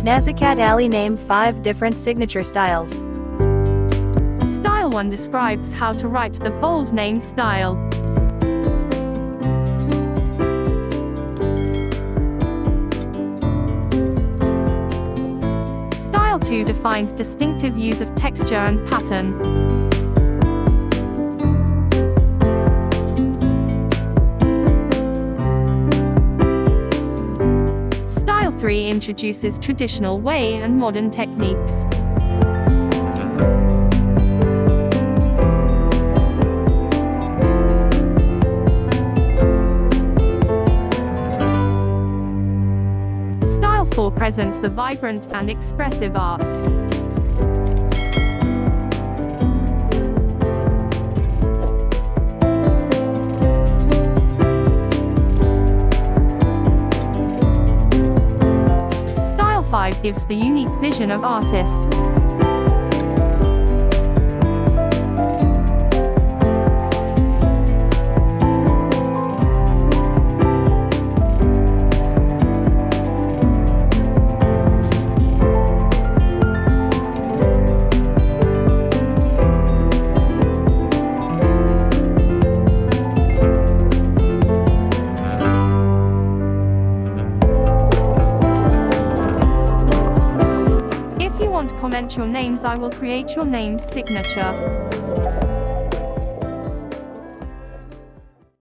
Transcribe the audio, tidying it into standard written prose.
Nazakat Ali, name 5 different signature styles. Style 1 describes how to write the bold name style. Style 2 defines distinctive use of texture and pattern. Style 3 introduces traditional way and modern techniques. Style 4 presents the vibrant and expressive art. Style 5 gives the unique vision of artist. Comment your names. I will create your name's signature.